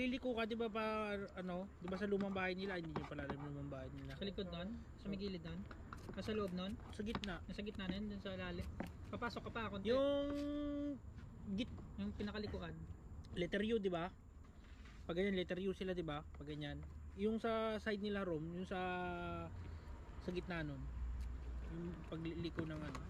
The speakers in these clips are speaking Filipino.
liliko ka, di ba pa, ano, di ba sa lumang bahay nila, hindi nyo pala alam yung lumang bahay nila. Sa likod nun? Sa may gilid nun? Sa loob nun? Sa gitna. Sa gitna nun, dun sa lalim. Papasok ka pa konti. Yung pinakalikuan. Letter U, di ba? Pag ganyan, letter U sila, di ba? Pag ganyan. Yung sa side nila room, yung sa gitna nun. Yung pagliliko ng ano.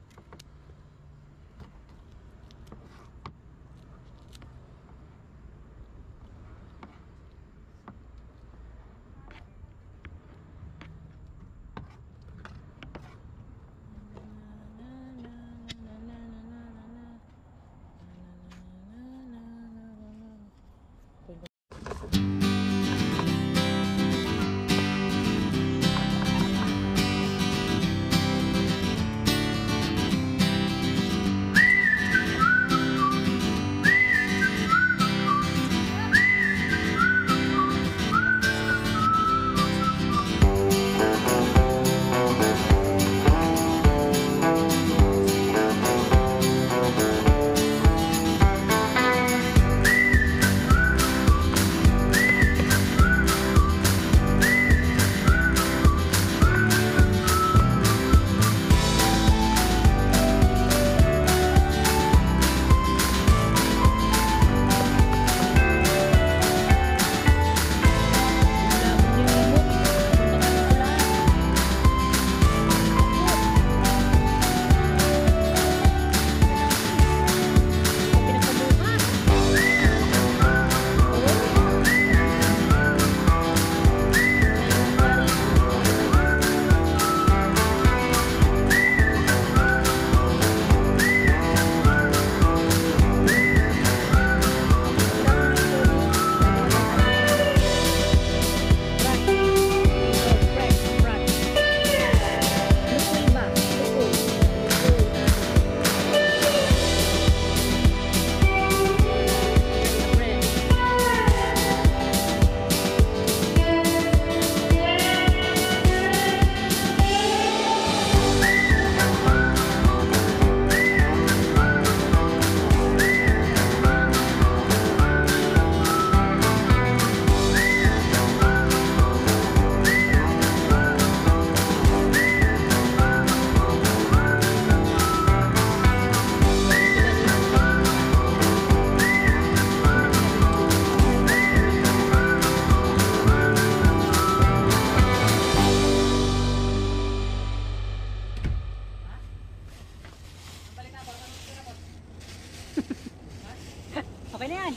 Okay na yan.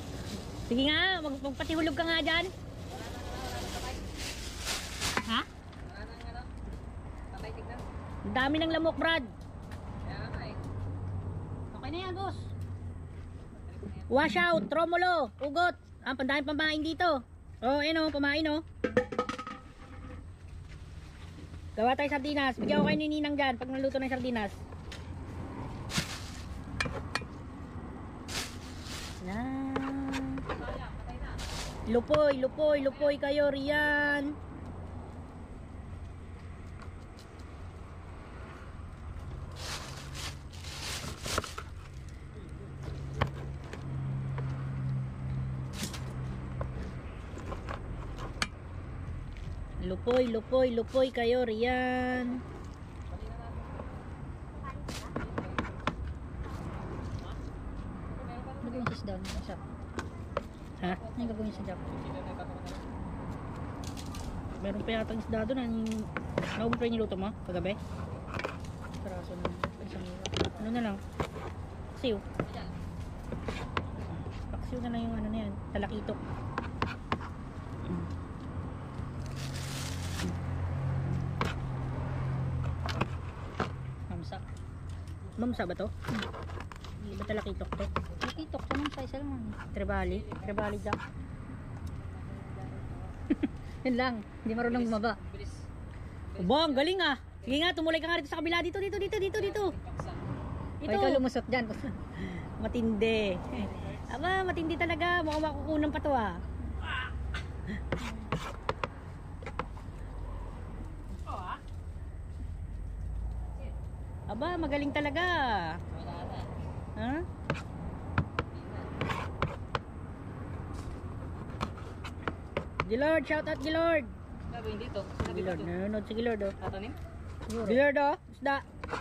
Sige nga, magpatihulog ka nga dyan. Ha? Ang dami ng lamok, Brad. Okay na yan, boss. Wash out, tromolo, ugot. Ang pandaming pamain dito. Oh, ayun oh, pamain oh. Gawa tayo sardinas. Bigyan ko kayo ni Ninang dyan pag naluto ng sardinas. Yan. Lupoy, lupoy, lupoy kayo riyan. Lupoy, lupoy, lupoy kayo riyan. Ano gawin sa isda? Ha? Ano gagawin sa isda? Meron pa yatang isda doon. Naubos pa yung niluto mo kagabi? Peraso na. Ano na lang? Paksiw. Paksiw na lang yung ano na yan. Talakitok. Mamsa ba to? Hindi ba talakitok to? Talakitok to nang size lang. Trebali. Trebali daw. Yun lang. Hindi marunong bumaba. Bong, galing ah. Sige nga, tumulay ka nga rito sa kabila. Dito. Ito. Ikaw lumusot dyan. Matindi. Aba, matindi talaga. Mukhang makukunan pa to ah. Aba, magaling talaga. Ha? Gilord, shout out Gilord. Gagawin dito. Sinabi ko Gilord, to. nanonood si Gilord oh. Tatanim? Gilord oh, isda.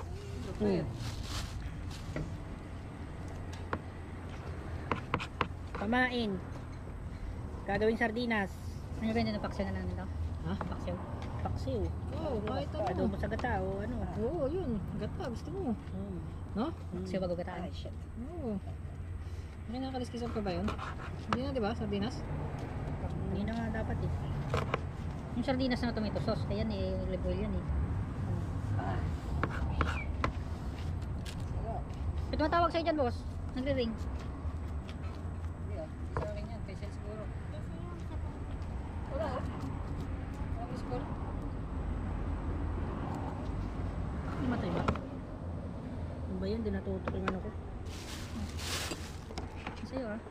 Pamain. Gagawing sardinas. Ano ba yung paksiw na lang nito? Ha? Paksiw. Paksiw. Oo, kahit ano. Adobo sa gata o ano. Oo, yun. Gata, gusto mo. No? Paksiw bago gataan. Oo. Hindi nakaliskisap ka ba yun? Hindi na, di ba? Sardinas? Hindi na nga dapat eh. Yung sardinas na tomato sauce, ayan eh, olive oil yan eh. Ito matawag sa'yo dyan, boss. Nagre-ring. Hindi ah. Hindi sa akin yan. Facial siguro. Wala oh. Wala ko siguro. Hindi matay ba? Ano ba yan? Di natutok yung ano ko. Sa'yo ah.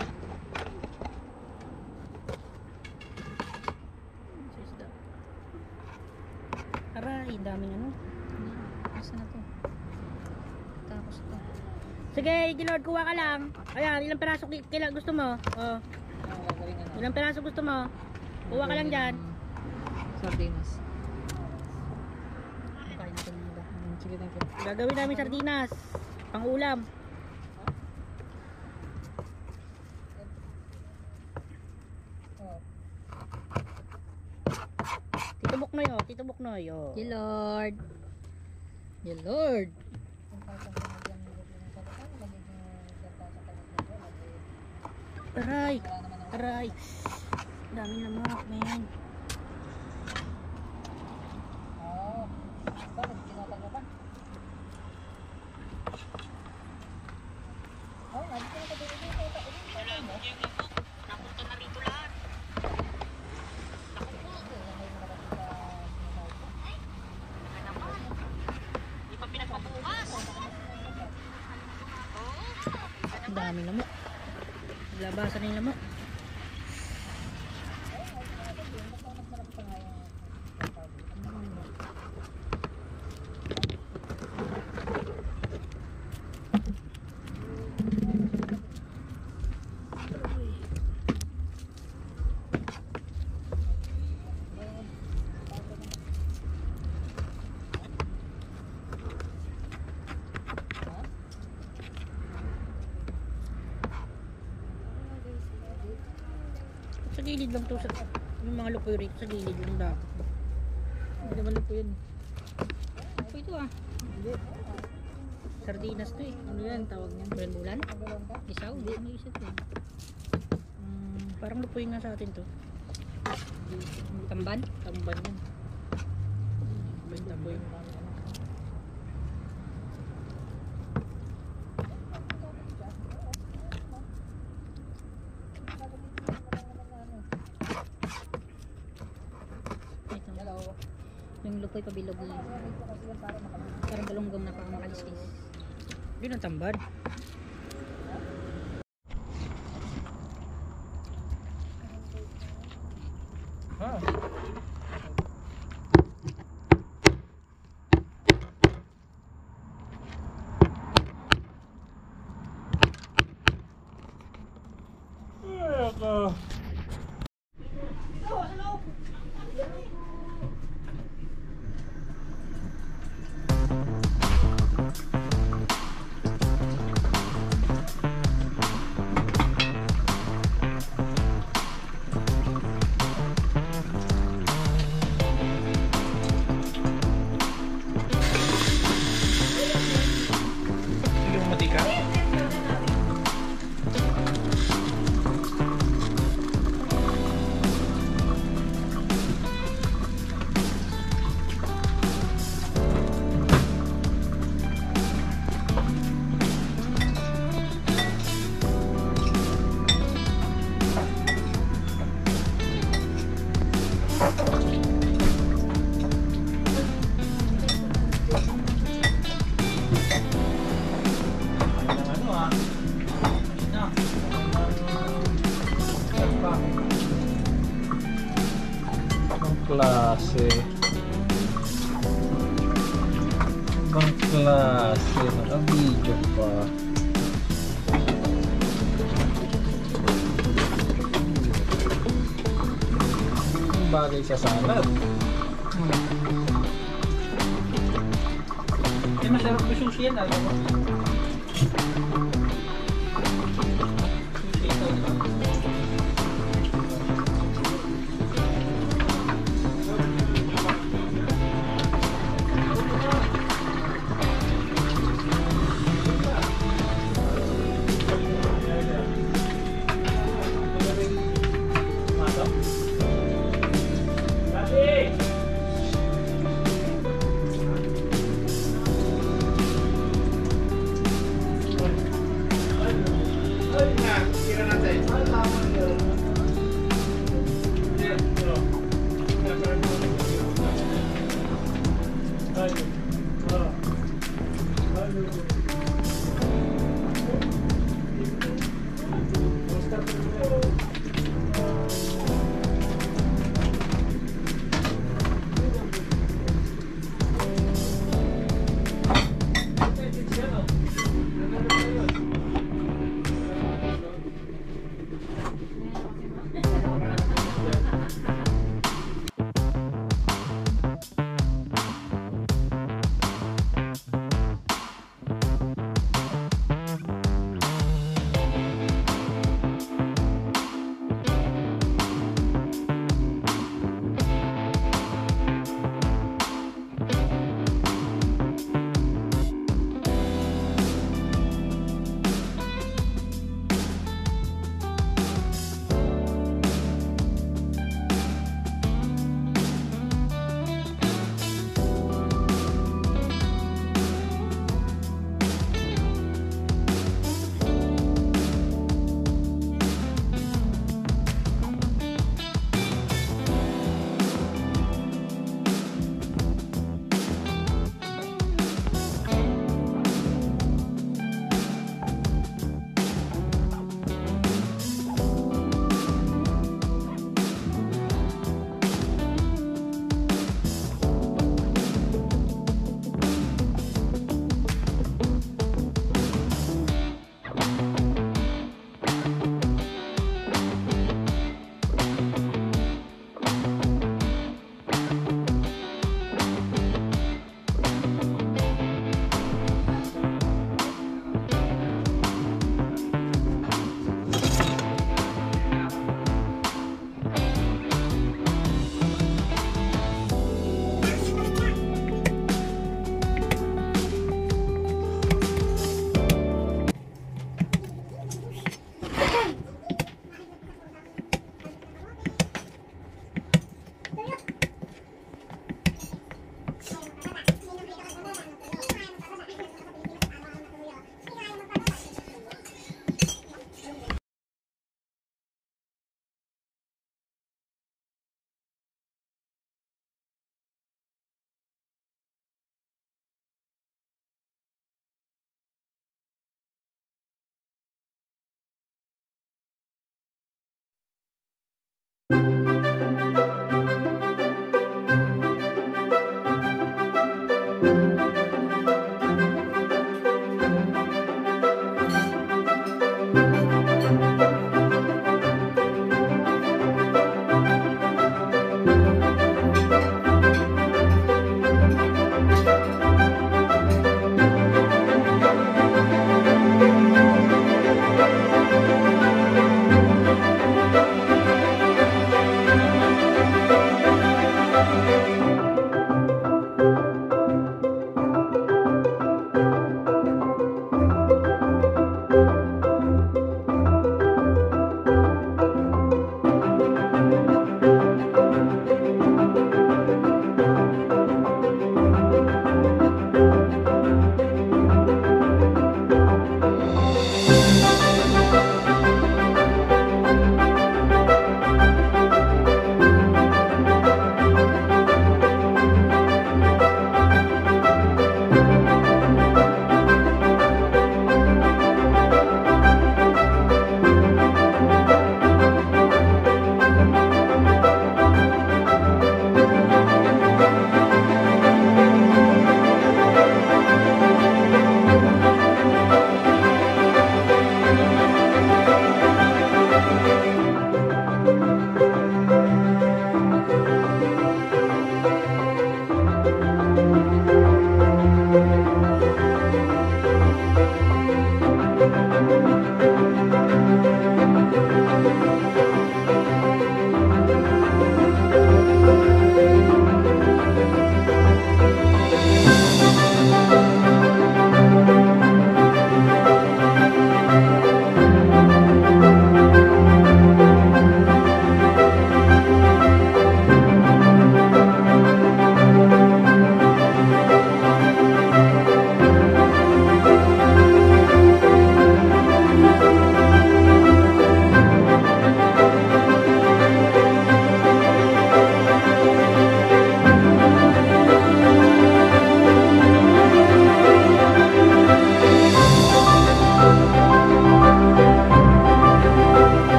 Sa isda. Aray, daming ano. Asa na to? Tapos to. Sige, Gilord, kuha ka lang. Ayan, ilang peraso kailan gusto mo? Oh, Gagawin ano. ilang peraso gusto mo? Kuha ka lang dyan. Sardinas. Kain natin yung iba. Sige, thank you. Gagawin namin sardinas. Pang ulam. Oh. Tito Buknoy oh, Tito Buknoy oh. Gilord. Gilord. Aray, aray. Daming lamok, men. Oh. Bakit? Kinatag mo pa? Oh, nandito na ka dito. Napunta na rito lahat. Hindi pa pinagpabukas. Ang daming lamok. Labasan na yung lamok. Sa gilid lang to sa yung mga lupoy rito sa gilid lang dapat. Hindi naman lupo yun. Ano ito ah? Hindi. Sardinas to eh. Ano yan? Tawag niyan? Bulan-bulan. Magalang ka? Isaw. Hindi ano isa to. Parang lupoy nga sa atin to. Tamban. Tamban yan. May tamboy. Ito. Hello. Yung lupoy pabilog na. Parang galunggong na parang makaliskis. Yun ang tamban. Ah. Yung matika. Ano ah? Na. Ang klase. Ang klase. Naka-video pa. bagay sa salad. Eh, masarap ko sushi yan, alam mo? Sushi ito, di ba?